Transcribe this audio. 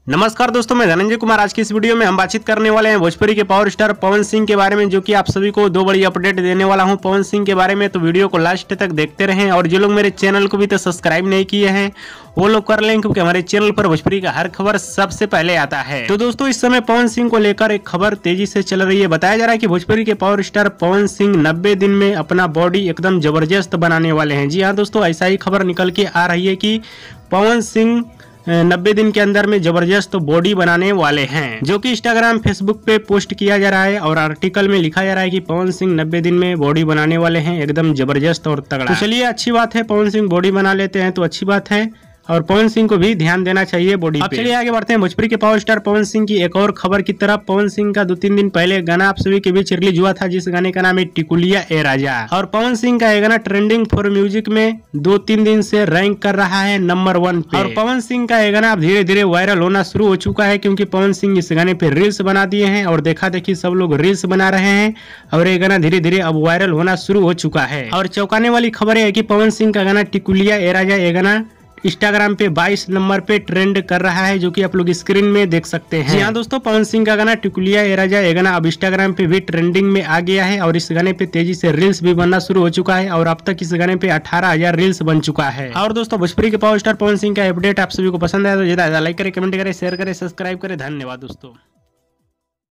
नमस्कार दोस्तों, मैं धनंजय कुमार। आज की इस वीडियो में हम बातचीत करने वाले हैं भोजपुरी के पावर स्टार पवन सिंह के बारे में, जो कि आप सभी को दो बड़ी अपडेट देने वाला हूं पवन सिंह के बारे में। तो वीडियो को लास्ट तक देखते रहें और जो लोग मेरे चैनल को भी तो सब्सक्राइब नहीं किए हैं वो लोग कर लें, क्योंकि हमारे चैनल पर भोजपुरी का हर खबर सबसे पहले आता है। तो दोस्तों, इस समय पवन सिंह को लेकर एक खबर तेजी से चल रही है। बताया जा रहा है कि भोजपुरी के पावर स्टार पवन सिंह 90 दिन में अपना बॉडी एकदम जबरदस्त बनाने वाले हैं। जी हाँ दोस्तों, ऐसा ही खबर निकल के आ रही है कि पवन सिंह 90 दिन के अंदर में जबरदस्त बॉडी बनाने वाले हैं, जो कि इंस्टाग्राम फेसबुक पे पोस्ट किया जा रहा है और आर्टिकल में लिखा जा रहा है कि पवन सिंह 90 दिन में बॉडी बनाने वाले हैं एकदम जबरदस्त और तगड़ा। तो चलिए, अच्छी बात है, पवन सिंह बॉडी बना लेते हैं तो अच्छी बात है और पवन सिंह को भी ध्यान देना चाहिए बॉडी पे। चलिए आगे बढ़ते हैं भोजपुरी के पावर स्टार पवन सिंह की एक और खबर की तरफ। पवन सिंह का 2-3 दिन पहले गाना आप सभी के बीच रिलीज हुआ था, जिस गाने का नाम है टिकुलिया ए राजा। और पवन सिंह का ये गाना ट्रेंडिंग फॉर म्यूजिक में 2-3 दिन से रैंक कर रहा है नंबर 1 पे। और पवन सिंह का ये गाना अब धीरे धीरे वायरल होना शुरू हो चुका है, क्योंकि पवन सिंह इस गाने पे रील्स बना दिए हैं और देखा देखी सब लोग रील्स बना रहे हैं और ये गाना धीरे धीरे अब वायरल होना शुरू हो चुका है। और चौंकाने वाली खबर है कि पवन सिंह का गाना टिकुलिया ए राजा ये गाना इंस्टाग्राम पे 22 नंबर पे ट्रेंड कर रहा है, जो कि आप लोग स्क्रीन में देख सकते हैं। जी हाँ दोस्तों, पवन सिंह का गाना टिकुलिया ए राजा ये गाना अब इंस्टाग्राम पे भी ट्रेंडिंग में आ गया है और इस गाने पे तेजी से रील्स भी बनना शुरू हो चुका है और अब तक इस गाने पे 18,000 रील्स बन चुका है। और दोस्तों, भोजपुरी के पावर स्टार पवन सिंह का अपडेट आप सभी को पसंद आया तो ज्यादा लाइक करें, कमेंट करें, शेयर करें, सब्सक्राइब करें। धन्यवाद दोस्तों।